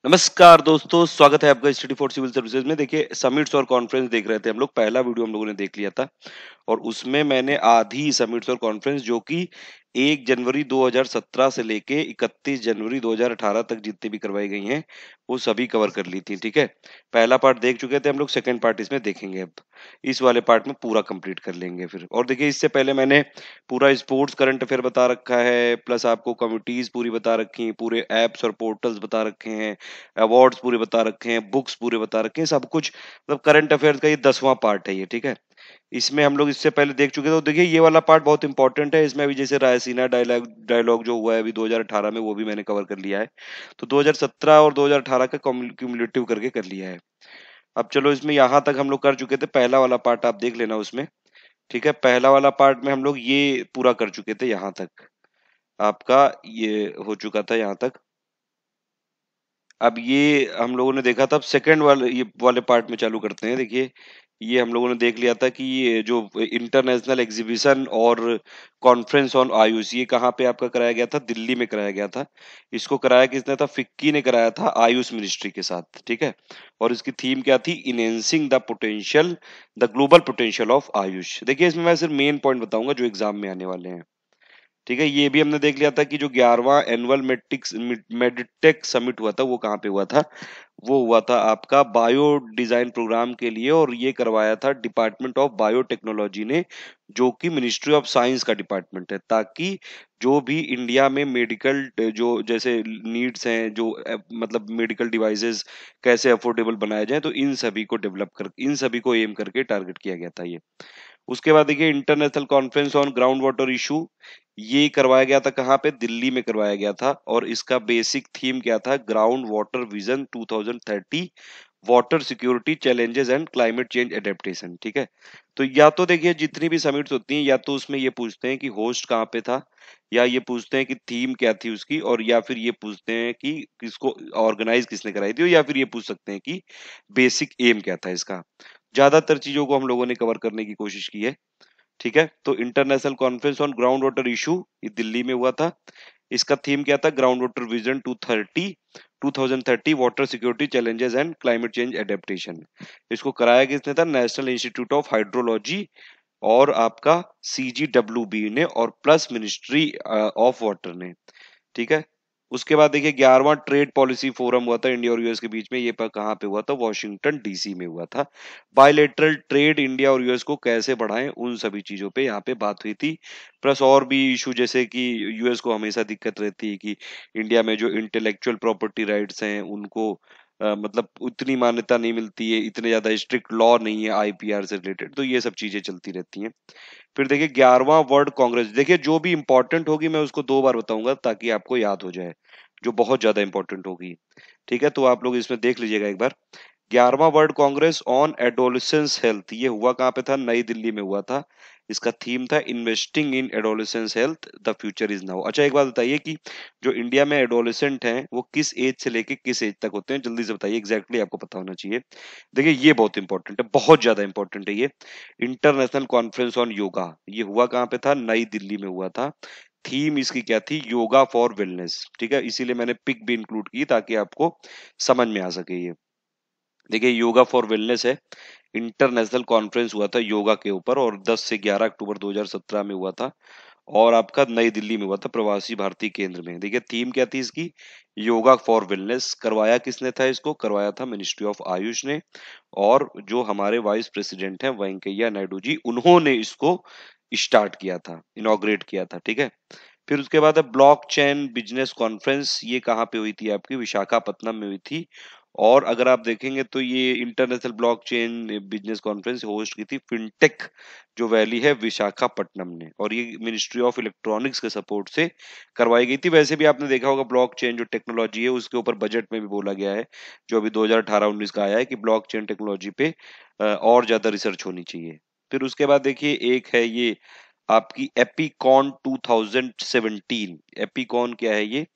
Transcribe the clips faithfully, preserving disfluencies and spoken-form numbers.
नमस्कार दोस्तों, स्वागत है आपका स्टडी फॉर सिविल सर्विसेज में। देखिए समिट्स और कॉन्फ्रेंस देख रहे थे हम लोग। पहला वीडियो हम लोगों ने देख लिया था और उसमें मैंने आधी समिट्स और कॉन्फ्रेंस जो कि एक जनवरी दो हज़ार सत्रह से लेके इकतीस जनवरी दो हज़ार अठारह तक जितनी भी करवाई गई हैं, वो सभी कवर कर ली थी। ठीक है, पहला पार्ट देख चुके थे हम लोग, सेकंड पार्ट इसमें देखेंगे। अब इस वाले पार्ट में पूरा कंप्लीट कर लेंगे फिर। और देखिए इससे पहले मैंने पूरा स्पोर्ट्स करंट अफेयर बता रखा है, प्लस आपको कमिटीज पूरी बता रखी हैं, पूरे एप्स और पोर्टल्स बता रखे हैं, अवार्ड्स पूरे बता रखे हैं, बुक्स पूरे बता रखे हैं, सब कुछ। मतलब करंट अफेयर्स का ये दसवां पार्ट है ये। ठीक है, इसमें हम लोग इससे पहले देख चुके थे। तो देखिए ये वाला पार्ट बहुत इंपॉर्टेंट है। इसमें अभी जैसे रायसीना डायलॉग डायलॉग जो हुआ है अभी दो हज़ार अठारह में, वो भी मैंने कवर कर लिया है। तो दो हज़ार सत्रह और दो हज़ार अठारह का क्यूमुलेटिव करके कर लिया है। अब चलो, इसमें यहाँ तक हम लोग कर चुके थे। पहला वाला पार्ट आप देख लेना उसमें। ठीक है, पहला वाला पार्ट में हम लोग ये पूरा कर चुके थे। यहाँ तक आपका ये हो चुका था यहाँ तक। अब ये हम लोगों ने देखा था। अब सेकंड वाले ये वाले पार्ट में चालू करते हैं। देखिए ये हम लोगों ने देख लिया था कि ये जो इंटरनेशनल एग्जीबिशन और कॉन्फ्रेंस ऑन आयुष, ये कहाँ पे आपका कराया गया था? दिल्ली में कराया गया था। इसको कराया किसने था? फिक्की ने कराया था आयुष मिनिस्ट्री के साथ। ठीक है, और इसकी थीम क्या थी? Enhancing the potential, the global potential of Ayush. देखिए इसमें मैं सिर्फ मेन पॉइंट बताऊंगा जो एग्जाम में आने वाले हैं। ठीक है, ये भी हमने देख लिया था कि जो ग्यारहवां एनुअल मेडिटिक्स मेडिटेक समिट हुआ था वो कहाँ पे हुआ था? वो हुआ था आपका बायो डिजाइन प्रोग्राम के लिए, और ये करवाया था डिपार्टमेंट ऑफ बायोटेक्नोलॉजी ने, जो कि मिनिस्ट्री ऑफ साइंस का डिपार्टमेंट है, ताकि जो भी इंडिया में मेडिकल जो जैसे नीड्स हैं, जो अ, मतलब मेडिकल डिवाइसेस कैसे अफोर्डेबल बनाए जाए, तो इन सभी को डेवलप कर इन सभी को एम करके टारगेट किया गया था ये। उसके बाद देखिए international conference on ground water issue, ये करवाया गया था कहाँ पे? दिल्ली में करवाया गया था। और इसका बेसिक थीम क्या था? ग्राउंड वाटर विजन दो हज़ार तीस, water security challenges and climate change adaptation. ठीक है, तो या तो देखिए जितनी भी समिट्स होती हैं, या तो उसमें ये पूछते हैं कि होस्ट कहाँ पे था, या ये पूछते हैं कि थीम क्या थी उसकी, और या फिर ये पूछते हैं कि किसको ऑर्गेनाइज किसने कराई थी, या फिर ये पूछ सकते हैं कि बेसिक एम क्या था इसका। ज्यादातर चीजों को हम लोगों ने कवर करने की कोशिश की है। ठीक है, तो international conference on ground water issue ये दिल्ली में हुआ था। इसका थीम क्या था? Ground water vision two thirty two thousand thirty, water security challenges and climate change adaptation. इसको कराया किसने था? नेशनल इंस्टीट्यूट ऑफ हाइड्रोलॉजी और आपका सीजीडब्ल्यूबी ने, और प्लस मिनिस्ट्री ऑफ वाटर ने। ठीक है, उसके बाद देखिए ग्यारहवां ट्रेड पॉलिसी फोरम हुआ था इंडिया और यूएस के बीच में। ये पर कहाँ पे हुआ था? वॉशिंगटन डीसी में हुआ था। बायलेटरल ट्रेड इंडिया और यूएस को कैसे बढ़ाएं, उन सभी चीजों पे यहाँ पे बात हुई थी। प्लस और भी इशू, जैसे कि यूएस को हमेशा दिक्कत रहती है कि इंडिया में जो इंटेलेक्चुअल प्रॉपर्टी राइट्स हैं उनको अ, मतलब उतनी मान्यता नहीं मिलती है, इतने ज्यादा स्ट्रिक्ट लॉ नहीं है आईपीआर से रिलेटेड, तो ये सब चीजें चलती रहती हैं। फिर देखिए ग्यारहवां वर्ल्ड कांग्रेस, देखिए जो भी इंपॉर्टेंट होगी मैं उसको दो बार बताऊंगा ताकि आपको याद हो जाए, जो बहुत ज्यादा इंपॉर्टेंट होगी। ठीक है, तो आप लोग इसमें देख लीजिएगा एक बार। ग्यारहवां world congress on adolescence health, ये हुआ कहाँ पे था? नई दिल्ली में हुआ था। इसका थीम था investing in adolescence health, the future is now. अच्छा एक बात बताइए कि जो इंडिया में एडोलेसेंट हैं वो किस एज से लेके किस एज तक होते हैं? जल्दी से बताइए, एग्जैक्टली आपको पता होना चाहिए। देखिए ये बहुत इंपॉर्टेंट है, बहुत ज्यादा इंपॉर्टेंट है ये। इंटरनेशनल कॉन्फ्रेंस ऑन योगा, ये हुआ कहाँ पे था? नई दिल्ली में हुआ था। थीम इसकी क्या थी? Yoga for wellness. ठीक है, इसीलिए मैंने पिक भी इंक्लूड की ताकि आपको समझ में आ सके ये। देखिए योगा फॉर वेलनेस है, इंटरनेशनल कॉन्फ्रेंस हुआ था योगा के ऊपर, और दस से ग्यारह अक्टूबर दो हज़ार सत्रह में हुआ था। और आपका नई दिल्ली में हुआ था, प्रवासी भारतीय केंद्र में। देखिए थीम क्या थी इसकी? Yoga for wellness. करवाया किसने था इसको? करवाया था मिनिस्ट्री ऑफ आयुष ने, और जो हमारे वाइस प्रेसिडेंट हैं वेंकैया नायडू जी, उन्होंने इसको स्टार्ट किया था, इनॉग्रेट किया था। ठीक है, फिर उसके बाद है ब्लॉक चेन बिजनेस कॉन्फ्रेंस, ये कहाँ पे हुई थी? आपकी विशाखापत्तनम में हुई थी। और अगर आप देखेंगे तो ये international blockchain business conference host की थी फिनटेक जो वैली है विशाखापट्टनम ने, और ये मिनिस्ट्री ऑफ इलेक्ट्रॉनिक्स के सपोर्ट से करवाई गई थी। वैसे भी आपने देखा होगा ब्लॉकचेन जो टेक्नोलॉजी है उसके ऊपर बजट में भी बोला गया है, जो अभी दो हज़ार अठारह उन्नीस का आया है, कि ब्लॉकचेन टेक्नोलॉजी पे अ, और ज्यादा रिसर्च होनी चाहिए। फिर उसके बाद देखिए एक है ये आपकी APICON two thousand seventeen. APICON क्या है ये?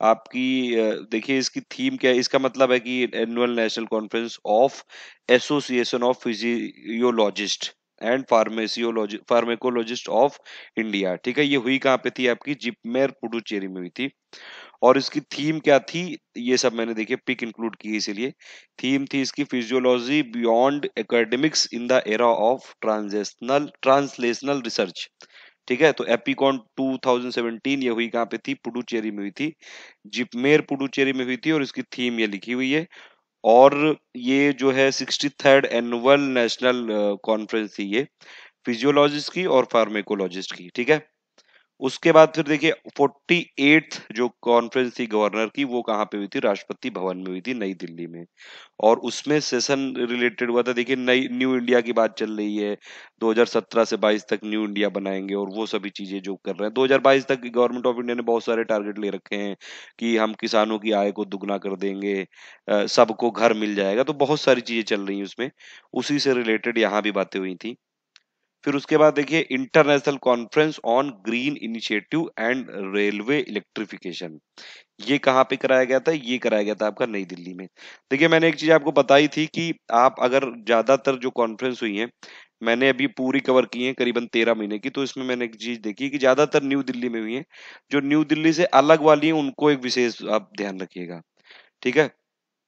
आपकी अ, देखिए इसकी थीम क्या है? इसका मतलब है कि annual national conference of association of physiologist and pharmacology pharmacologist of India. ठीक है, ये हुई कहाँ पे थी? आपकी जिपमेर पुडुचेरी में हुई थी। और इसकी थीम क्या थी, ये सब मैंने देखिए पिक इंक्लूड की है इसीलिए। थीम थी इसकी physiology beyond academics in the era of transitional translational research. ठीक है, तो एपिकॉन टू थाउजेंड सेवेंटीन ये हुई कहाँ पे थी, पुडुचेरी में हुई थी, जिपमेर पुडुचेरी में हुई थी, और इसकी थीम ये लिखी हुई है। और ये जो है sixty third annual national conference थी ये, फिजियोलॉजिस्ट की और फार्मेकोलॉजिस्ट की। ठीक है, उसके बाद फिर देखिए फोर्टी एट्थ जो कॉन्फ्रेंस थी गवर्नर की, वो कहाँ पे हुई थी, राष्ट्रपति भवन में हुई थी, नई दिल्ली में। और उसमें सेशन रिलेटेड हुआ था, देखिए नई न्यू इंडिया की बात चल रही है, दो हज़ार सत्रह से बाईस तक न्यू इंडिया बनाएंगे, और वो सभी चीजें जो कर रहे हैं, दो हज़ार बाईस तक गवर्नमेंट ऑफ इंडिया ने बहुत सारे टारगेट ले रखे हैं कि हम किसानों की आय को दुगना कर देंगे, अ, सबको घर मिल जाएगा, तो बहुत सारी चीजें चल रही हैं उसमें, उसी से रिलेटेड यहाँ भी बातें हुई थी। फिर उसके बाद देखिए international conference on green initiative and railway electrification, ये कहाँ पे कराया गया था, ये कराया गया था आपका नई दिल्ली में। देखिए मैंने एक चीज आपको बताई थी कि आप अगर ज्यादातर जो कॉन्फ्रेंस हुई है, मैंने अभी पूरी कवर की है करीबन तेरह महीने की, तो इसमें मैंने एक चीज देखी कि ज्यादातर न्यू दिल्ली में हुई है। जो न्यू दिल्ली से अलग वाली है उनको एक विशेष आप ध्यान रखिएगा। ठीक है,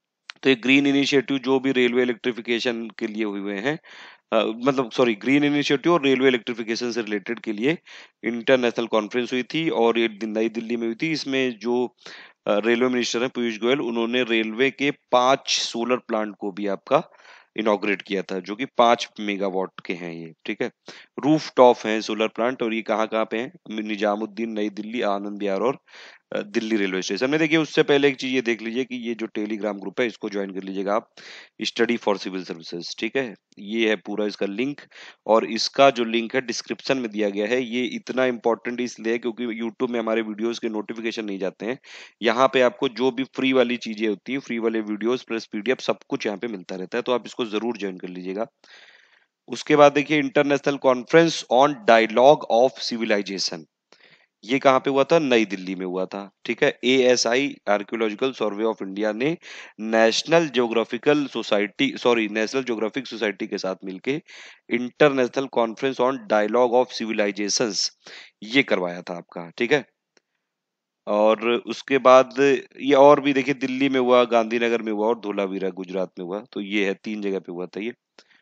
तो एक ग्रीन इनिशिएटिव जो भी रेलवे इलेक्ट्रिफिकेशन के लिए हुए हैं, अ, मतलब सॉरी ग्रीन इनिशिएटिव और रेलवे इलेक्ट्रिफिकेशन से रिलेटेड के लिए इंटरनेशनल कॉन्फ्रेंस हुई थी, और ये दिन- नई दिल्ली में हुई थी। इसमें जो अ, रेलवे मिनिस्टर हैं पीयूष गोयल, उन्होंने रेलवे के पांच सोलर प्लांट को भी आपका इनॉग्रेट किया था, जो कि पांच मेगावाट के हैं ये। ठीक है, रूफ टॉप है सोलर प्लांट, और ये कहाँ कहाँ पे हैं, निजामुद्दीन, नई दिल्ली, आनंद विहार और अ, दिल्ली रेलवे स्टेशन में। देखिए उससे पहले एक चीज ये देख लीजिए कि ये जो टेलीग्राम ग्रुप है इसको ज्वाइन कर लीजिएगा आप, स्टडी फॉर सिविल सर्विसेज। ठीक है, ये है पूरा इसका लिंक, और इसका जो लिंक है डिस्क्रिप्शन में दिया गया है। ये इतना इंपॉर्टेंट इसलिए है क्योंकि यूट्यूब में हमारे वीडियोस के नोटिफिकेशन नहीं जाते हैं। यहाँ पे आपको जो भी फ्री वाली चीजें होती हैं, फ्री वाले वीडियोस प्लस पीडीएफ सब कुछ यहाँ पे मिलता रहता है, तो आप इसको जरूर ज्वाइन कर लीजिएगा। उसके बाद देखिए international conference on dialogue of civilization, ये कहाँ पे हुआ था, नई दिल्ली में हुआ था। ठीक है, ASI archaeological survey of India ने national geographical society sorry national geographic society के साथ मिलके international conference on dialogue of civilizations ये करवाया था आपका। ठीक है, और उसके बाद ये और भी देखिए दिल्ली में हुआ, गांधीनगर में हुआ और धोलावीरा गुजरात में हुआ, तो ये है तीन जगह पे हुआ था ये।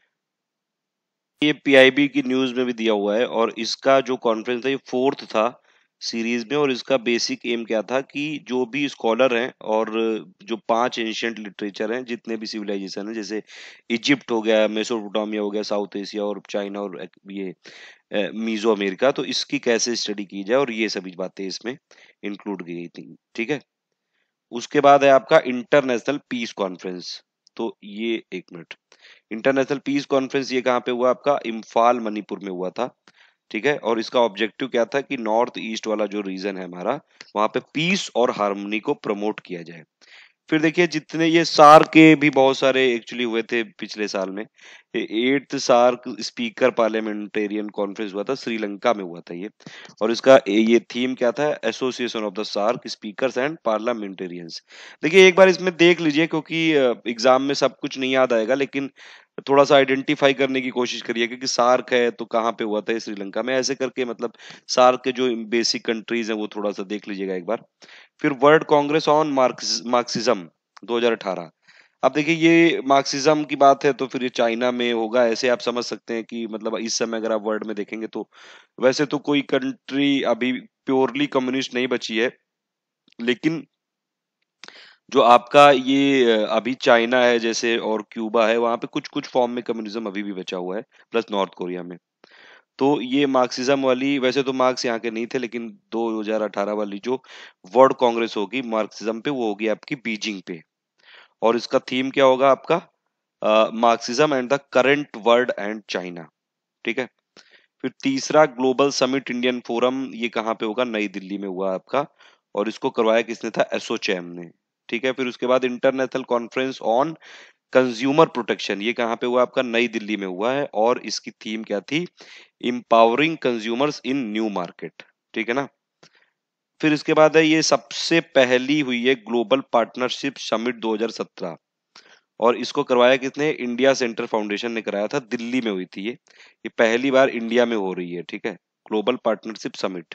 ये पीआईबी की न्यूज में भी दिया हुआ है, और इसका जो कॉन्फ्रेंस था ये फोर्थ था सीरीज में, और इसका बेसिक एम क्या था कि जो भी स्कॉलर हैं और जो पांच एंशियंट लिटरेचर हैं, जितने भी सिविलाइजेशन है, जैसे इजिप्ट हो गया, मेसोपोटामिया हो गया, साउथ एशिया और चाइना और ये अ, मीजो अमेरिका, तो इसकी कैसे स्टडी की जाए, और ये सभी बातें इसमें इंक्लूड की गई थी। ठीक है, उसके बाद है आपका इंटरनेशनल पीस कॉन्फ्रेंस। तो ये एक मिनट, इंटरनेशनल पीस कॉन्फ्रेंस ये कहाँ पे हुआ, आपका इम्फाल मणिपुर में हुआ था। ठीक है, और इसका ऑब्जेक्टिव क्या था कि नॉर्थ ईस्ट वाला जो रीजन है हमारा, वहां पे पीस और हार्मनी को प्रमोट किया जाए। फिर देखिए जितने ये सार्क के भी बहुत सारे एक्चुअली हुए थे पिछले साल में, eighth SAARC speaker parliamentarian conference हुआ था, श्रीलंका में हुआ था ये, और इसका ये थीम क्या था, association of the SAARC speakers and parliamentarians. देखिए एक बार इसमें देख लीजिए, क्योंकि एग्जाम में सब कुछ नहीं याद आएगा, लेकिन थोड़ा सा आइडेंटिफाई करने की कोशिश करिए, क्योंकि सार्क है तो कहाँ पे हुआ था, ये श्रीलंका में, ऐसे करके मतलब सार्क के जो बेसिक कंट्रीज हैं वो थोड़ा सा देख लीजिएगा एक बार। फिर वर्ल्ड कांग्रेस ऑन मार्क्सिज्म दो हज़ार अठारह। अब देखिए ये मार्क्सिज्म की बात है तो फिर ये चाइना में होगा, ऐसे आप समझ सकते हैं कि मतलब इस समय अगर आप वर्ल्ड में देखेंगे तो वैसे तो कोई कंट्री अभी प्योरली कम्युनिस्ट नहीं बची है, लेकिन जो आपका ये अ, अभी चाइना है जैसे और क्यूबा है, वहां पे कुछ कुछ फॉर्म में कम्युनिज्म अभी भी बचा हुआ है, प्लस नॉर्थ कोरिया में। तो ये मार्क्सिज्म वाली, वैसे तो मार्क्स यहाँ के नहीं थे, लेकिन दो हज़ार अठारह वाली जो वर्ल्ड कांग्रेस होगी मार्क्सिज्म पे, वो होगी आपकी बीजिंग पे, और इसका थीम क्या होगा आपका, Marxism and the current world and China. ठीक है, फिर तीसरा ग्लोबल समिट इंडियन फोरम, ये कहाँ पे होगा, नई दिल्ली में हुआ आपका, और इसको करवाया किसने था, एसोचैम ने। ठीक है, फिर उसके बाद international conference on consumer protection, ये कहाँ पे हुआ आपका, नई दिल्ली में हुआ है, और इसकी थीम क्या थी, empowering consumers in new market. ठीक है ना, फिर इसके बाद है ये सबसे पहली हुई है ग्लोबल पार्टनरशिप समिट दो हज़ार सत्रह, और इसको करवाया किसने, इंडिया सेंटर फाउंडेशन ने कराया था, दिल्ली में हुई थी ये ये पहली बार इंडिया में हो रही है। ठीक है, ग्लोबल पार्टनरशिप समिट,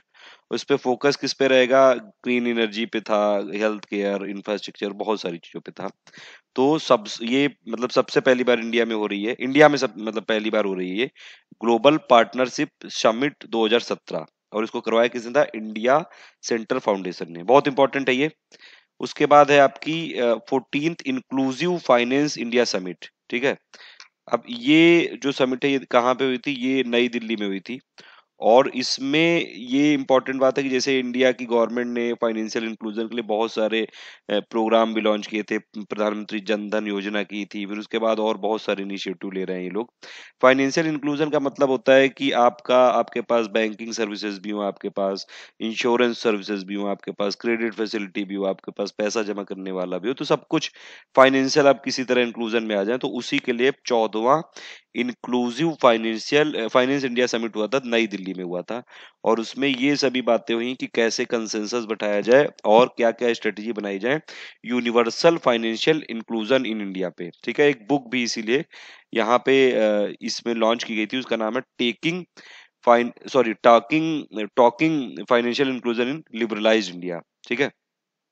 उस पे फोकस किस पे रहेगा? ग्रीन एनर्जी पे था, हेल्थ केयर, इंफ्रास्ट्रक्चर, बहुत सारी चीजों पे था। तो सब ये मतलब सबसे पहली बार इंडिया में हो रही है, इंडिया में सब मतलब पहली बार हो रही है ये ग्लोबल पार्टनरशिप समिट दो हज़ार सत्रह, और इसको करवाया किसने था? इंडिया सेंटर फाउंडेशन ने। बहुत इंपॉर्टेंट है ये। उसके बाद है आपकी fourteenth inclusive finance India summit, ठीक है। अब ये जो समिट है ये कहाँ पे हुई थी? ये नई दिल्ली में हुई थी। और इसमें ये इम्पोर्टेंट बात है कि जैसे इंडिया की गवर्नमेंट ने फाइनेंशियल इंक्लूजन के लिए बहुत सारे अ, प्रोग्राम भी लॉन्च किए थे। प्रधानमंत्री जन धन योजना की थी, फिर उसके बाद और बहुत सारे इनिशिएटिव ले रहे हैं ये लोग। फाइनेंशियल इंक्लूजन का मतलब होता है कि आपका आपके पास बैंकिंग सर्विसेज भी हो, आपके पास इंश्योरेंस सर्विसेज भी हो, आपके पास क्रेडिट फैसिलिटी भी हो, आपके पास पैसा जमा करने वाला भी हो, तो सब कुछ फाइनेंशियल आप किसी तरह इंक्लूजन में आ जाए, तो उसी के लिए चौदहवां inclusive financial finance India summit हुआ था, नई दिल्ली में हुआ था। और उसमें ये सभी बातें हुई कि कैसे कंसेंसस बैठाया जाए और क्या क्या स्ट्रेटेजी बनाई जाए universal financial inclusion in India पे, ठीक है। एक बुक भी इसीलिए यहाँ पे अ, इसमें लॉन्च की गई थी, उसका नाम है taking fine sorry talking talking financial inclusion in liberalised India, ठीक है।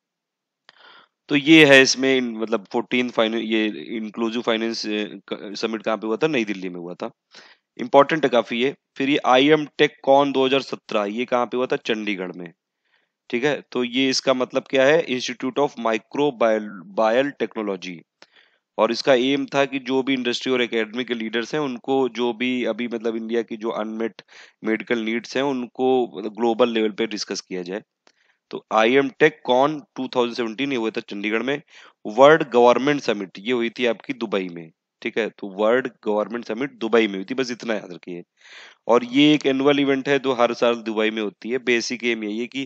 तो ये है इसमें इन- मतलब फोर्टीन फाइनेंस ये इंक्लूसिव फाइनेंस समिट कहाँ पे हुआ था? नई दिल्ली में हुआ था। इंपॉर्टेंट है काफी ये। फिर ये आई एम टेक कॉन दो हज़ार सत्रह, ये कहाँ पे हुआ था? चंडीगढ़ में, ठीक है। तो ये इसका मतलब क्या है? Institute of microbial technology. और इसका एम था कि जो भी इंडस्ट्री और एकेडमी के लीडर्स हैं उनको जो भी अभी मतलब इंडिया की जो अनमेट मेडिकल नीड्स हैं उनको ग्लोबल लेवल पे डिस्कस किया जाए। तो आई एम टेक कॉन दो हज़ार सत्रह ये हुआ था चंडीगढ़ में। वर्ल्ड गवर्नमेंट समिट ये हुई थी आपकी दुबई में, ठीक है। तो वर्ल्ड गवर्नमेंट समिट दुबई में हुई थी, बस इतना याद रखिए। और ये एक एनुअल इवेंट है जो हर साल दुबई में होती है। बेसिक एम यही है कि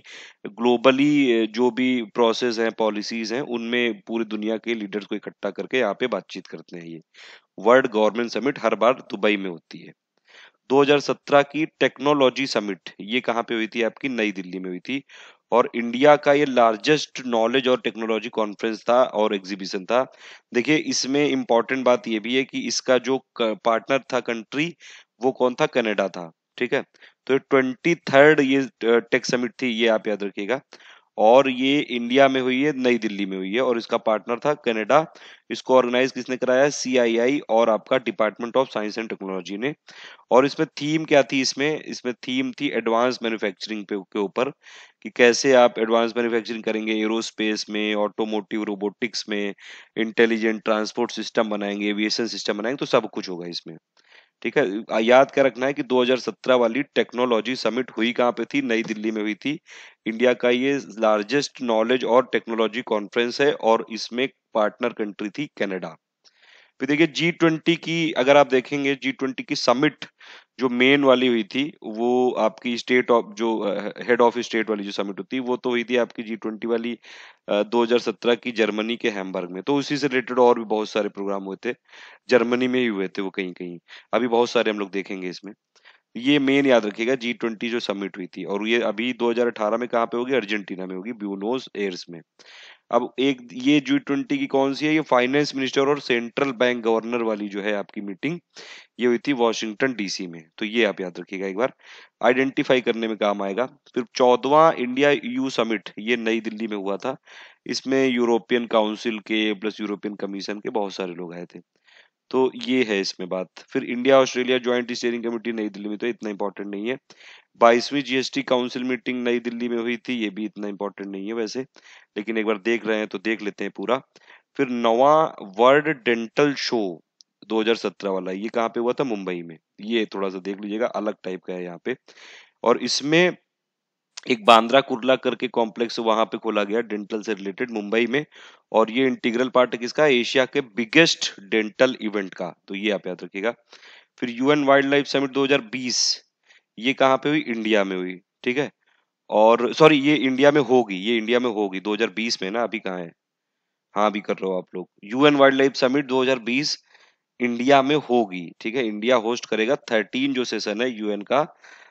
ग्लोबली जो भी प्रोसेस हैं, पॉलिसीज हैं, उनमें पूरी दुनिया के लीडर्स को इकट्ठा करके यहाँ पे बातचीत करते हैं। ये वर्ल्ड गवर्नमेंट समिट हर बार दुबई में होती है। दो हज़ार सत्रह की टेक्नोलॉजी समिट ये कहाँ पे हुई थी? आपकी नई दिल्ली में हुई थी। और इंडिया का ये लार्जेस्ट नॉलेज और टेक्नोलॉजी कॉन्फ्रेंस था और एग्जीबिशन था। देखिए इसमें इंपॉर्टेंट बात ये भी है कि इसका जो पार्टनर था कंट्री, वो कौन था? कनाडा था, ठीक है। तो ट्वेंटी थर्ड ये टेक समिट थी, ये आप याद रखिएगा। और ये इंडिया में हुई है, नई दिल्ली में हुई है, और इसका पार्टनर था कनाडा। इसको ऑर्गेनाइज किसने कराया? सी आई आई और आपका department of science and technology ने। और इसमें थीम क्या थी? इसमें इसमें थीम थी एडवांस मैन्युफैक्चरिंग पे के ऊपर, कि कैसे आप एडवांस मैन्युफैक्चरिंग करेंगे एरोस्पेस में, ऑटोमोटिव रोबोटिक्स में, इंटेलिजेंट ट्रांसपोर्ट सिस्टम बनाएंगे, एविएशन सिस्टम बनाएंगे, तो सब कुछ होगा इसमें, ठीक है। आ, याद क्या रखना है कि दो हज़ार सत्रह वाली टेक्नोलॉजी समिट हुई कहाँ पे थी? नई दिल्ली में हुई थी। इंडिया का ये लार्जेस्ट नॉलेज और टेक्नोलॉजी कॉन्फ्रेंस है और इसमें पार्टनर कंट्री थी कनाडा। फिर देखिए जी ट्वेंटी की, अगर आप देखेंगे जी ट्वेंटी की समिट जो मेन वाली हुई थी, वो आपकी स्टेट ऑफ जो हेड ऑफ स्टेट वाली जो समिट होती है वो तो हुई थी आपकी जी ट्वेंटी वाली अ, दो हज़ार सत्रह की जर्मनी के हैम्बर्ग में। तो उसी से रिलेटेड और भी बहुत सारे प्रोग्राम हुए थे, जर्मनी में ही हुए थे वो कहीं कहीं। अभी बहुत सारे हम लोग देखेंगे इसमें। ये मेन याद रखिएगा जी ट्वेंटी जो समिट हुई थी, और ये अभी दो हज़ार अठारह में कहाँ पे होगी? अर्जेंटीना में होगी, ब्यूनोस एयर्स में। अब एक ये जी ट्वेंटी की कौन सी है? ये फाइनेंस मिनिस्टर और सेंट्रल बैंक गवर्नर वाली जो है आपकी मीटिंग, ये हुई थी वॉशिंगटन डीसी में। तो ये आप याद रखिएगा, एक बार आइडेंटिफाई करने में काम आएगा। फिर चौदहवां इंडिया ईयू समिट ये नई दिल्ली में हुआ था। इसमें यूरोपियन काउंसिल के प्लस यूरोपियन कमीशन के बहुत सारे लोग आए थे। तो ये है इसमें बात। फिर India Australia joint steering committee नई दिल्ली में, तो इतना इंपॉर्टेंट नहीं है। बाईसवीं G S T council meeting नई दिल्ली में हुई थी, ये भी इतना इंपॉर्टेंट नहीं है वैसे, लेकिन एक बार देख रहे हैं तो देख लेते हैं पूरा। फिर नवा वर्ल्ड डेंटल शो दो हज़ार सत्रह वाला, ये कहाँ पे हुआ था? मुंबई में। ये थोड़ा सा देख लीजिएगा, अलग टाइप का है यहाँ पे। और इसमें एक बांद्रा कुर्ला करके कॉम्प्लेक्स वहां पे खोला गया डेंटल से रिलेटेड मुंबई में। और ये इंटीग्रल पार्ट है किसका? एशिया के बिगेस्ट डेंटल इवेंट का। तो ये आप याद रखिएगा। फिर यूएन वाइल्ड लाइफ समिट दो हज़ार बीस, ये कहाँ पे हुई? इंडिया में हुई, ठीक है। और सॉरी ये इंडिया में होगी, ये इंडिया में होगी दो हज़ार बीस में ना, अभी कहाँ है? हाँ अभी कर रहे हो आप लोग। यूएन वाइल्ड लाइफ समिट दो हज़ार बीस इंडिया में होगी, ठीक है। इंडिया होस्ट करेगा थर्टीन जो सेशन है यूएन का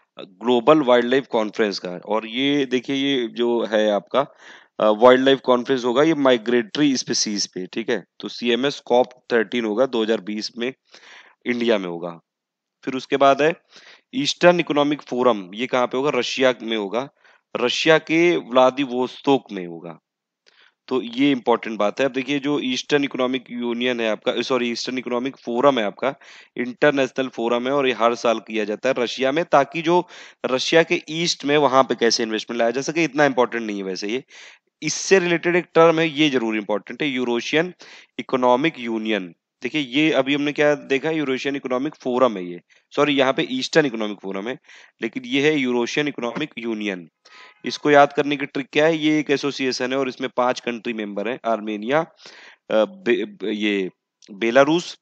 ग्लोबल वाइल्ड लाइफ कॉन्फ्रेंस का। और ये देखिए ये जो है आपका वाइल्ड लाइफ कॉन्फ्रेंस होगा ये माइग्रेटरी स्पीसीज पे, ठीक है। तो सीएमएस कॉप थर्टीन होगा दो हज़ार बीस में, इंडिया में होगा। फिर उसके बाद है ईस्टर्न इकोनॉमिक फोरम, ये कहाँ पे होगा? रशिया में होगा। रशिया के व्लादिवोस्तोक में होगा। तो ये इम्पोर्टेंट बात है। अब देखिए जो ईस्टर्न इकोनॉमिक यूनियन है आपका, सॉरी ईस्टर्न इकोनॉमिक फोरम है आपका, इंटरनेशनल फोरम है और ये हर साल किया जाता है रशिया में, ताकि जो रशिया के ईस्ट में वहां पे कैसे इन्वेस्टमेंट लाया जा सके। इतना इंपॉर्टेंट नहीं है वैसे ये। इससे रिलेटेड एक टर्म है, ये जरूर इंपॉर्टेंट है, यूरोशियन इकोनॉमिक यूनियन। देखिए ये अभी हमने क्या देखा, यूरोशियन इकोनॉमिक फोरम है ये, सॉरी यहाँ पे ईस्टर्न इकोनॉमिक फोरम है, लेकिन ये है यूरोशियन इकोनॉमिक यूनियन। इसको याद करने की ट्रिक क्या है, ये एक एसोसिएशन है और इसमें पांच कंट्री मेंबर हैं, आर्मेनिया, अ, बे, बे- ये बेलारूस,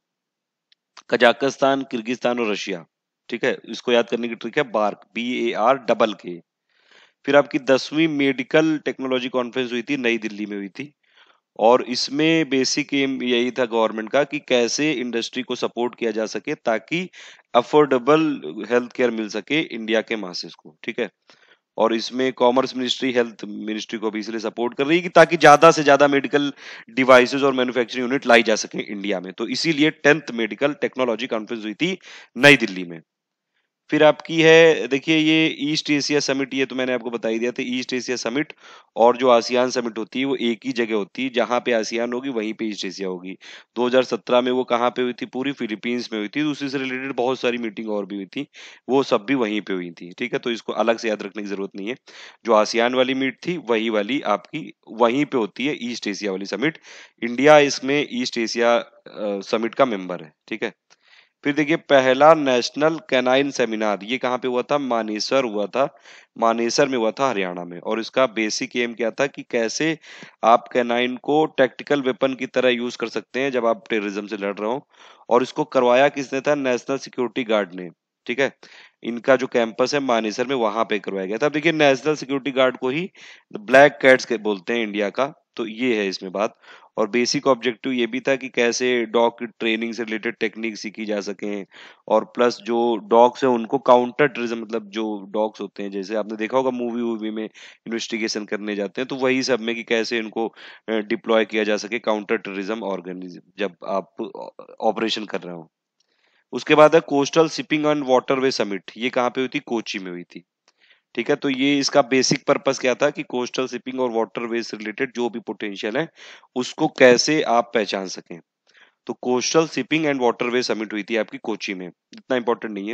कजाकिस्तान, किर्गिस्तान और रशिया। ठीक है, इसको याद करने की ट्रिक है BARK, B A R double K. फिर आपकी दसवीं मेडिकल टेक्नोलॉजी कॉन्फ्रेंस हुई थी, नई दिल्ली में हुई थी। और इसमें बेसिक एम यही था गवर्नमेंट का कि कैसे इंडस्ट्री को सपोर्ट किया जा सके ताकि अफोर्डेबल हेल्थ केयर मिल सके इंडिया के मासेस को। ठीक है, और इसमें कॉमर्स मिनिस्ट्री, हेल्थ मिनिस्ट्री को भी इसलिए सपोर्ट कर रही है कि ताकि ज्यादा से ज्यादा मेडिकल डिवाइसेस और मैन्युफैक्चरिंग यूनिट लाई जा सके इंडिया में। तो इसीलिए टेंथ मेडिकल टेक्नोलॉजी कॉन्फ्रेंस हुई थी नई दिल्ली में। फिर आपकी है, देखिए ये ईस्ट एशिया समिट, ये तो मैंने आपको बता ही दिया था। ईस्ट एशिया समिट और जो आसियान समिट होती है वो एक ही जगह होती है, जहां पे आसियान होगी वहीं पे ईस्ट एशिया होगी। दो हज़ार सत्रह में वो कहाँ पे हुई थी, पूरी फिलीपींस में हुई थी। उसी से रिलेटेड बहुत सारी मीटिंग और भी हुई थी, वो सब भी वहीं पे हुई थी। ठीक है, तो इसको अलग से याद रखने की जरूरत नहीं है। जो आसियान वाली मीट थी वही वाली आपकी वहीं पे होती है, ईस्ट एशिया वाली समिट। इंडिया इसमें ईस्ट एशिया समिट का मेंबर है। ठीक है, फिर देखिए पहला नेशनल कैनाइन सेमिनार ये कहाँ पे हुआ था, मानेसर हुआ था। मानेसर में हुआ था, हरियाणा में। और इसका बेसिक एम क्या था कि कैसे आप कैनाइन को टैक्टिकल वेपन की तरह यूज कर सकते हैं जब आप टेररिज्म से लड़ रहे हो। और इसको करवाया किसने था, नेशनल सिक्योरिटी गार्ड ने। ठीक है, इनका जो कैंपस है मानेसर में, वहां पे करवाया गया था। अब देखिए नेशनल सिक्योरिटी गार्ड को ही ब्लैक कैट्स के बोलते हैं इंडिया का, तो ये है इसमें बात। और बेसिक ऑब्जेक्टिव ये भी था कि कैसे डॉग की ट्रेनिंग से रिलेटेड टेक्निक सीखी जा सके। और प्लस जो डॉग्स है उनको काउंटर टेररिज्म, मतलब जो डॉग्स होते हैं जैसे आपने देखा होगा मूवी वूवी में इन्वेस्टिगेशन करने जाते हैं, तो वही सब में कि कैसे इनको डिप्लॉय किया जा सके काउंटर टेररिज्म ऑर्गेनिज्म जब आप ऑपरेशन कर रहे हो। उसके बाद है coastal shipping and waterway summit, ये कहाँ पे हुई थी, कोची में हुई थी। ठीक है, तो ये इसका बेसिक पर्पस क्या था कि कोस्टल शिपिंग और वाटरवे से रिलेटेड जो भी पोटेंशियल है उसको कैसे आप पहचान सकें। तो coastal shipping and waterway summit हुई थी आपकी कोची में, इतना इंपॉर्टेंट नहीं है।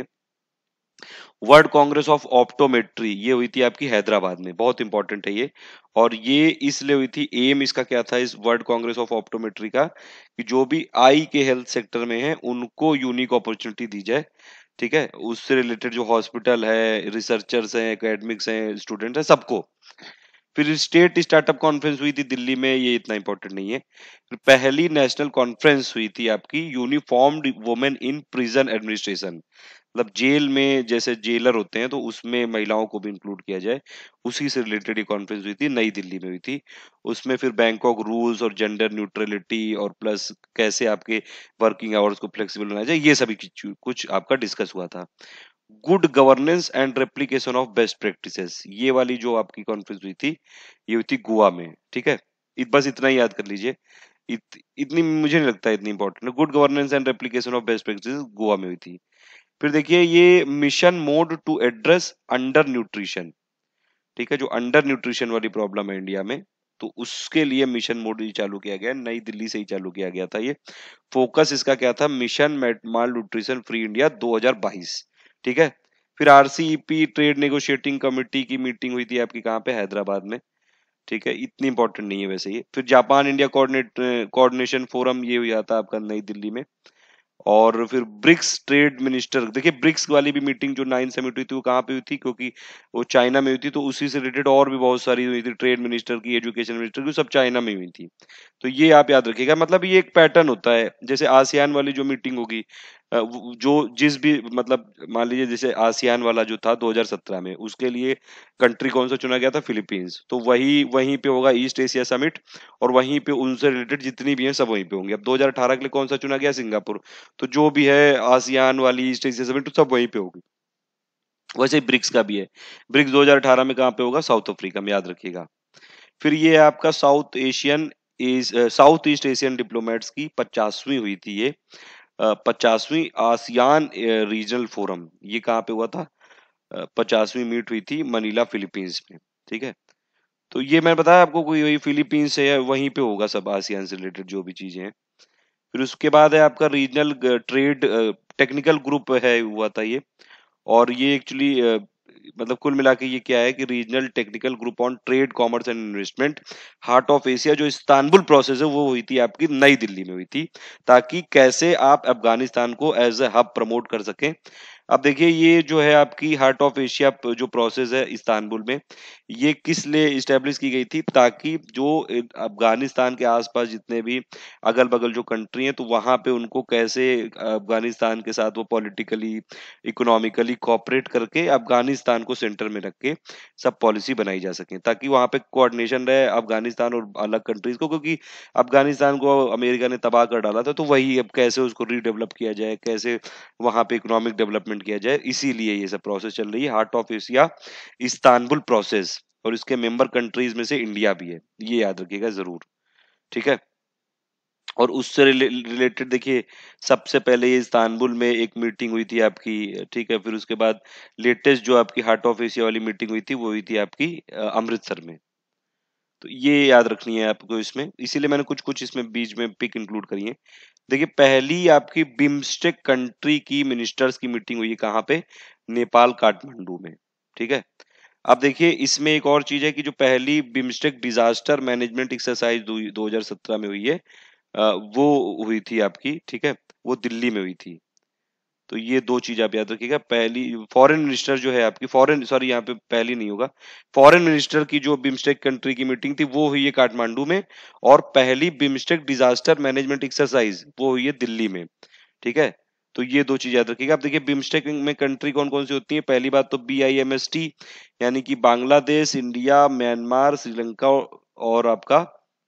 वर्ल्ड कांग्रेस ऑफ ऑप्टोमेट्री ये हुई थी आपकी हैदराबाद में, बहुत इंपॉर्टेंट है ये। और ये इसलिए हुई थी, एम इसका क्या था इस वर्ल्ड कांग्रेस ऑफ ऑप्टोमेट्री का, कि जो भी आई के हेल्थ सेक्टर में है उनको यूनिक अपॉर्चुनिटी दी जाए। ठीक है, उससे रिलेटेड जो हॉस्पिटल है, रिसर्चर्स हैं, एकेडमिक्स हैं, स्टूडेंट है, सबको। फिर स्टेट स्टार्टअप कॉन्फ्रेंस हुई थी दिल्ली में, ये इतना इंपॉर्टेंट नहीं है। फिर पहली नेशनल कॉन्फ्रेंस हुई थी आपकी uniformed women in prison administration, मतलब जेल में जैसे जेलर होते हैं तो उसमें महिलाओं को भी इंक्लूड किया जाए, उसी से रिलेटेड ये कॉन्फ्रेंस हुई थी, नई दिल्ली में हुई थी। उसमें फिर बैंकॉक रूल्स और जेंडर न्यूट्रलिटी और प्लस कैसे आपके वर्किंग आवर्स को फ्लेक्सिबल बनाया जाए, ये सभी कुछ कुछ आपका डिस्कस हुआ था। Good governance and replication of best practices, ये वाली जो आपकी कॉन्फ्रेंस हुई थी ये हुई थी गोवा में। ठीक है, इत, बस इतना ही याद कर लीजिए। इत, इतनी मुझे नहीं लगता इतनी इंपॉर्टेंट है। Good governance and replication of best practices Goa में हुई थी। फिर देखिए ये mission mode to address under nutrition. ठीक है, जो अंडर न्यूट्रिशन वाली प्रॉब्लम है इंडिया में, तो उसके लिए मिशन मोड ही चालू किया गया, नई दिल्ली से ही चालू किया गया था ये। फोकस इसका क्या था, mission malnutrition free India दो हज़ार बाईस। ठीक है, फिर आरसीईपी ट्रेड नेगोशिएटिंग कमेटी की मीटिंग हुई थी आपकी कहाँ पे, हैदराबाद में। ठीक है, इतनी इंपॉर्टेंट नहीं है वैसे ये। फिर Japan India coordinate coordination forum ये हुआ था आपका नई दिल्ली में। और फिर ब्रिक्स ट्रेड मिनिस्टर, देखिए ब्रिक्स वाली भी मीटिंग जो नाइन समिट हुई थी वो कहाँ पे हुई थी, क्योंकि वो चाइना में हुई थी, तो उसी से रिलेटेड और भी बहुत सारी हुई थी, ट्रेड मिनिस्टर की, एजुकेशन मिनिस्टर की, सब चाइना में हुई थी। तो ये आप याद रखिएगा, मतलब ये एक पैटर्न होता है, जैसे आसियान वाली जो मीटिंग होगी, अ, वो- जो जिस भी मतलब मान लीजिए जैसे आसियान वाला जो था दो हज़ार सत्रह में, उसके लिए कंट्री कौन सा चुना गया था, फिलीपींस, तो वही वहीं पे होगा ईस्ट एशिया समिट। और वहीं पे उनसे रिलेटेड जितनी भी हैं सब वहीं पे होंगे। अब दो हज़ार अठारह के लिए कौन सा चुना गया, सिंगापुर। तो जो भी है आसियान वाली ईस्ट एशिया समिट सब वहीं पे होगी। वैसे ही ब्रिक्स का भी है, ब्रिक्स दो हज़ार अठारह में कहाँ पे होगा, साउथ अफ्रीका में, याद रखिएगा। फिर ये आपका साउथ एशियन इस साउथ ईस्ट एशियन डिप्लोमेट्स की पचासवीं हुई थी ये, पचासवीं आसियान रीजनल फोरम, ये कहाँ पे हुआ था, पचासवीं मीट हुई थी मनीला फिलीपींस में। ठीक है? तो ये मैंने बताया आपको कोई वही फिलीपींस से है, वहीं पे होगा सब आसियान से रिलेटेड जो भी चीज़ें हैं। फिर उसके बाद है आपका रीजनल ग ट्रेड अ, टेक्निकल ग्रुप है हुआ था ये। और ये एक्चुअली अ, मतलब कुल मिला के ये क्या है कि regional technical group on trade, commerce and investment, heart of Asia, जो इस्तांबुल प्रोसेस है वो हुई थी आपकी नई दिल्ली में हुई थी, ताकि कैसे आप अफगानिस्तान को एज ए हब प्रमोट कर सकें। अब देखिए ये जो है आपकी हार्ट ऑफ एशिया प- जो प्रोसेस है इस्तांबुल में, ये किस लिए इस्टेब्लिश की गई थी, ताकि जो अ, अफगानिस्तान के आसपास जितने भी अगल बगल जो कंट्री हैं, तो वहां पे उनको कैसे अफगानिस्तान के साथ वो पॉलिटिकली, इकोनॉमिकली कोऑपरेट करके अफगानिस्तान को सेंटर में रख के सब पॉलिसी बनाई जा सके, ताकि वहां पे कोऑर्डिनेशन रहे अफगानिस्तान और अलग कंट्रीज को, क्योंकि अफगानिस्तान को अमेरिका ने तबाह कर डाला था, तो वही अब कैसे उसको रीडेवलप किया जाए, कैसे वहां पे इकोनॉमिक डेवलपमेंट किया जाए, इसीलिए ये सब प्रोसेस चल रही है, heart of Asia Istanbul process. और इसके मेंबर कंट्रीज में से इंडिया भी है, ये याद रखिएगा जरूर। ठीक है? और उससे रिले रिलेटेड देखिए, सबसे पहले ये इस्तांबुल में एक मीटिंग हुई थी आपकी, ठीक है? फिर उसके बाद लेटेस्ट जो आपकी हार्ट ऑफ एशिया वाली मीटिंग हुई थी, वो हुई थी आपकी अ, अमृतसर में। तो ये याद रखनी है आपको इसमें, इसीलिए मैंने कुछ-कुछ इसमें बीच में पिक इंक्लूड करी है। देखिए, पहली आपकी बिम्स्टेक कंट्री की मिनिस्टर्स की मीटिंग हुई है कहाँ पे? नेपाल, काठमांडू में। ठीक है? अब देखिए इसमें एक और चीज़ है कि जो पहली बिम्स्टेक डिज़ास्टर मैनेजमेंट एक्सरसाइज़ दुई दो हज़ार सत्रह में हुई है, अ, वो हुई थी आपकी, ठीक है? वो दिल्ली में हुई थी। तो ये दो चीज़ आप याद रखिएगा। पहली फॉरेन मिनिस्टर जो है आपकी, फॉरेन सॉरी यहाँ पे पहली नहीं होगा। फॉरेन मिनिस्टर की जो बिम्स्टेक कंट्री की मीटिंग थी वो हुई है काठमांडू में, और पहली बिम्स्टेक डिज़ास्टर मैनेजमेंट एक्सरसाइज़ वो हुई है दिल्ली में। ठीक है? तो ये दो चीज़ याद रखिएगा। अब देखिए बिम्स्टेक में कंट्री कौन-कौन सी होती है? पहली बात तो B I M S T, यानी कि बांग्लादेश, इंडिया, म्यांमार, श्रीलंका और आपका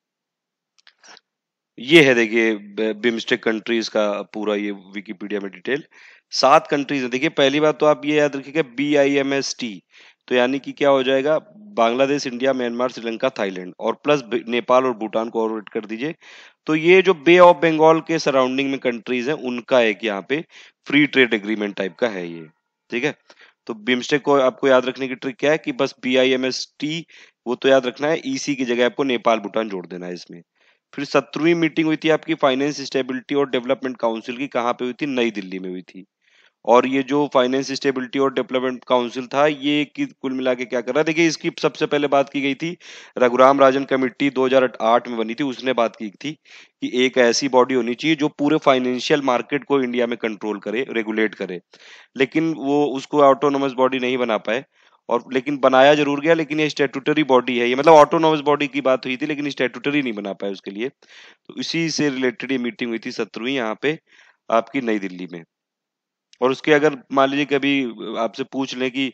ये है देखिए ब बिम्स्टेक कंट्रीज़ का पूरा ये विकिपीडिया में डिटेल। सात कंट्रीज़ हैं। देखिए पहली बात तो आप ये याद रखिएगा B I M S T, तो यानी कि क्या हो जाएगा, Bangladesh, India, Myanmar, Sri Lanka, Thailand और प्लस ब नेपाल और भूटान को और ऐड कर दीजिए। तो ये जो बे ऑफ बंगाल के सराउंडिंग में कंट्रीज़ हैं, उनका एक यहाँ पे फ्री ट्रेड एग्रीमेंट टाइप का है ये। ठीक है? तो बिम्स्टेक को आपको याद रखने की ट्रिक क्या है कि बस B I M S T वो तो याद रखना है, ई सी की जगह आपको नेपाल, भूटान जोड़ देना है इसमें। फिर सत्रहवीं मीटिंग हुई थी आपकी फाइनेंस स्टेबिलिटी और डेवलपमेंट काउंसिल की, कहाँ पे हुई थी? नई दिल्ली में हुई थी। और ये जो फाइनेंस स्टेबिलिटी और डेवलपमेंट काउंसिल था, ये कि कुल मिला के क्या कर रहा है, देखिए इसकी सबसे पहले बात की गई थी, रघुराम राजन कमेटी दो हज़ार आठ में बनी थी, उसने बात की थी कि एक ऐसी बॉडी होनी चाहिए जो पूरे फाइनेंशियल मार्केट को इंडिया में कंट्रोल करे, रेगुलेट करे। लेकिन वो उसको ऑटोनोमस बॉडी नहीं बना पाए, और लेकिन बनाया जरूर गया, लेकिन ये स्टैट्यूटरी बॉडी है, ये मतलब ऑटोनोमस बॉडी की बात हुई थी लेकिन स्टैट्यूटरी नहीं बना पाए उसके लिए। तो इसी से रिलेटेड ये मीटिंग हुई थी सत्रहवीं यहाँ पे आपकी नई दिल्ली में। और उसके अगर मान लीजिए कभी आपसे पूछ लें कि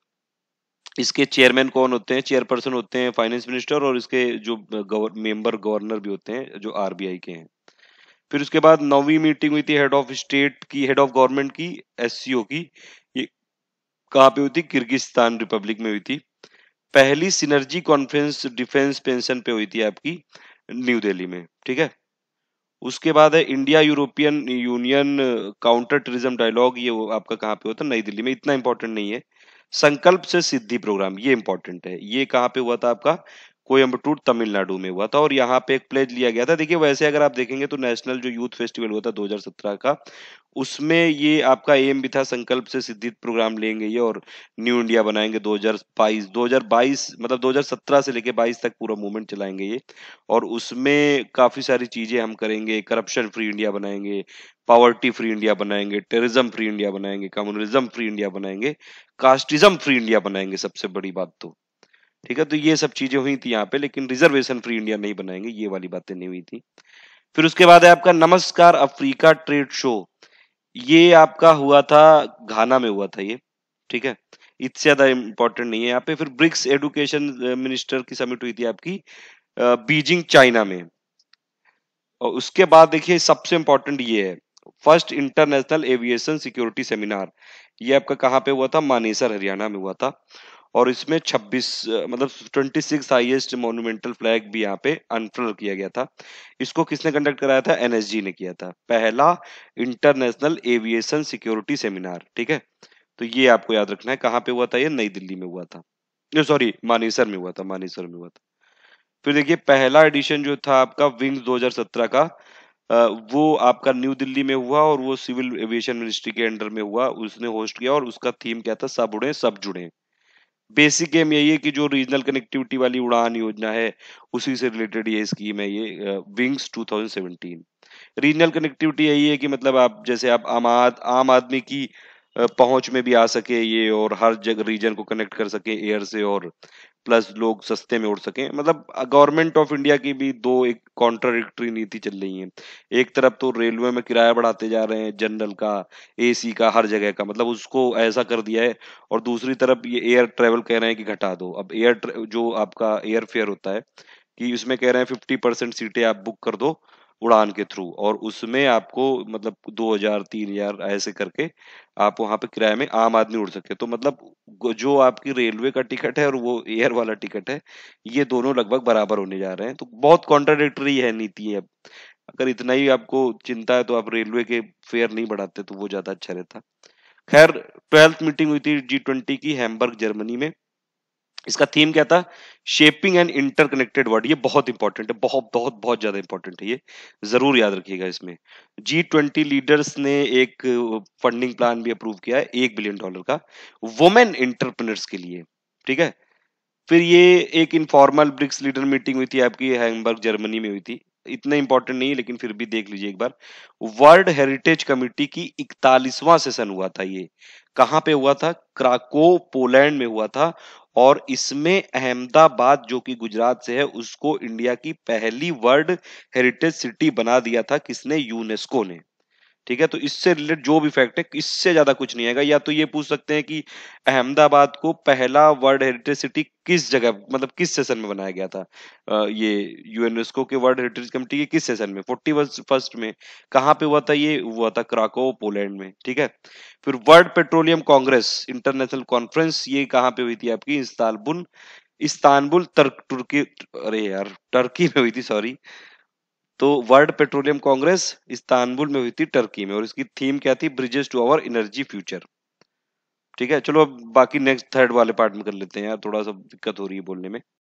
इसके चेयरमैन कौन होते हैं, चेयरपर्सन होते हैं फाइनेंस मिनिस्टर, और इसके जो गवर, मेंबर गवर्नर भी होते हैं जो आर बी आई के हैं। फिर उसके बाद नौवीं मीटिंग हुई थी हेड ऑफ स्टेट की, हेड ऑफ गवर्नमेंट की, एस सी ओ की। ये कहाँ पे हुई थी? किर्गिस्तान रिपब्लिक में हुई थी। पहली सिनर्जी कॉन्फ्रेंस डिफेंस पेंशन पे हुई थी आपकी न्यू दिल्ली में। ठीक है? उसके बाद है India European union counter terrorism dialogue, ये वो आपका कहाँ पे होता है? नई दिल्ली में। इतना इंपॉर्टेंट नहीं है। संकल्प से सिद्धि प्रोग्राम, ये इंपॉर्टेंट है। ये कहाँ पे हुआ था आपका? कोयम्बटूर तमिलनाडु में हुआ था, और यहाँ पे एक प्लेज लिया गया था। देखिए वैसे अगर आप देखेंगे तो नेशनल जो यूथ फेस्टिवल हुआ था दो हज़ार सत्रह का, उसमें ये आपका एम भी था संकल्प से सिद्धि प्रोग्राम लेंगे ये, और न्यू इंडिया बनाएंगे दो हज़ार बाईस दो हज़ार बाईस मतलब दो हज़ार सत्रह से लेके बाईस तक पूरा मूवमेंट चलाएंगे ये। और उसमें काफी सारी चीजें हम करेंगे, करप्शन फ्री इंडिया बनाएंगे, पॉवर्टी फ्री इंडिया बनाएंगे, टेररिज्म फ्री इंडिया बनाएंगे, कम्युनिज्म फ्री इंडिया बनाएंगे, कास्टिज्म फ्री इंडिया बनाएंगे, सबसे बड़ी बात तो। ठीक है? तो ये सब चीजें हुई थी यहाँ पे, लेकिन रिजर्वेशन फ्री इंडिया नहीं बनाएंगे, ये वाली बातें नहीं हुई थी। फिर उसके बाद है आपका नमस्कार अफ्रीका ट्रेड शो। ये आपका हुआ था, घाना में हुआ था ये। ठीक है? इससे ज्यादा इंपॉर्टेंट नहीं है यहाँ पे। फिर ब्रिक्स एडुकेशन मिनिस्टर की समिट हुई थी आपकी अ, बीजिंग चाइना में। और उसके बाद देखिए सबसे इंपॉर्टेंट ये है, first international aviation security seminar. ये आपका कहाँ पे हुआ था? मानेसर हरियाणा में हुआ था। और इसमें छब्बीस अ, मतलब छब्बीस हाईएस्ट मॉन्यूमेंटल फ्लैग भी यहाँ पे अनफर्ल किया गया था। इसको किसने कंडक्ट कराया था? एन एस जी ने किया था। पहला इंटरनेशनल एविएशन सिक्योरिटी सेमिनार। ठीक है? तो ये आपको याद रखना है, कहाँ पे हुआ था? ये नई दिल्ली में हुआ था। सॉरी मानेसर में हुआ था, मानेसर में हुआ था। फिर देखिए पहला एडिशन जो था आपका विंग्स दो हज़ार सत्रह का, अ, वो आपका न्यू दिल्ली में हुआ और वो सिविल एविएशन मिनिस्ट्री के अंडर में हुआ। उसने होस्ट किया और उसका थीम क्या था? सब उड़ें, सब जुड़ें। बेसिक एम यही है कि जो रीजनल कनेक्टिविटी वाली उड़ान योजना है, उसी से रिलेटेड ये स्कीम है, ये wings two thousand seventeen. Regional connectivity यही है कि मतलब आप जैसे आप आम आद, आम आदमी की अ, पहुंच में भी आ सके ये, और हर जगह रीजन को कनेक्ट कर सके एयर से, और प्लस लोग सस्ते में उड़ सकें। मतलब गवर्नमेंट ऑफ इंडिया की भी दो एक कॉन्ट्राडिक्टरी नीति चल रही है। एक तरफ तो रेलवे में किराया बढ़ाते जा रहे हैं, जनरल का, एसी का, हर जगह का, मतलब उसको ऐसा कर दिया है। और दूसरी तरफ ये एयर ट्रेवल कह रहे हैं कि घटा दो। अब एयर जो आपका एयर फेयर होता है, कि इसमें कह रहे हैं फिफ्टी परसेंट सीटें आप बुक कर दो उड़ान के थ्रू, और उसमें आपको मतलब दो हजार तीन हजार ऐसे करके आप वहां पे किराए में आम आदमी उड़ सके। तो मतलब गो- जो आपकी रेलवे का टिकट है और वो एयर वाला टिकट है, ये दोनों लगभग बराबर होने जा रहे हैं। तो बहुत कॉन्ट्राडिक्टरी है नीति है। अगर इतना ही आपको चिंता है तो आप रेलवे के फेयर नहीं बढ़ाते तो वो ज्यादा अच्छा रहता। खैर, ट्वेल्थ मीटिंग हुई थी जी ट्वेंटी की हैम्बर्ग जर्मनी में। इसका थीम क्या था? Shaping an interconnected world. ये बहुत इंपॉर्टेंट है, बहुत बहुत बहुत ज्यादा इंपॉर्टेंट है ये, जरूर याद रखिएगा। इसमें जी ट्वेंटी लीडर्स ने एक फंडिंग प्लान भी अप्रूव किया है एक बिलियन डॉलर का, वुमेन एंटरप्रेन्योर्स के लिए। ठीक है। फिर ये एक इनफॉर्मल ब्रिक्स लीडर मीटिंग हुई थी आपकी, हैम्बर्ग जर्मनी में हुई थी। इतना इंपॉर्टेंट नहीं है लेकिन फिर भी देख लीजिए एक बार। वर्ल्ड हेरिटेज कमिटी की इकतालीसवां सेशन हुआ था ये। कहाँ पे हुआ था? क्राको पोलैंड में हुआ था। और इसमें अहमदाबाद जो कि गुजरात से है, उसको इंडिया की पहली वर्ल्ड हेरिटेज सिटी बना दिया था। किसने? यूनेस्को ने। ठीक है। तो इससे रिलेटेड जो भी फैक्ट है, इससे ज्यादा कुछ नहीं आएगा। या तो ये पूछ सकते हैं कि अहमदाबाद को पहला वर्ल्ड हेरिटेज सिटी किस जगह, मतलब किस सेशन में बनाया गया था? अ, ये यूनेस्को के वर्ल्ड हेरिटेज कमेटी के किस सेशन में? फोर्टी फर्स्ट में। कहाँ पे हुआ था? ये हुआ था क्राको पोलैंड में। ठीक है। फिर world petroleum congress international conference, ये कहाँ पे हुई थी आपकी? इस्तांबुल, इस्तांबुल तर्क तुर्की, अरे यार टर्की में हुई थी, सॉरी। तो वर्ल्ड पेट्रोलियम कांग्रेस इस्तांबुल में हुई थी, टर्की में, और इसकी थीम क्या थी? Bridges to our energy future. ठीक है। चलो अब बाकी नेक्स्ट थर्ड वाले पार्ट में कर लेते हैं यार, थोड़ा सा दिक्कत हो रही है बोलने में।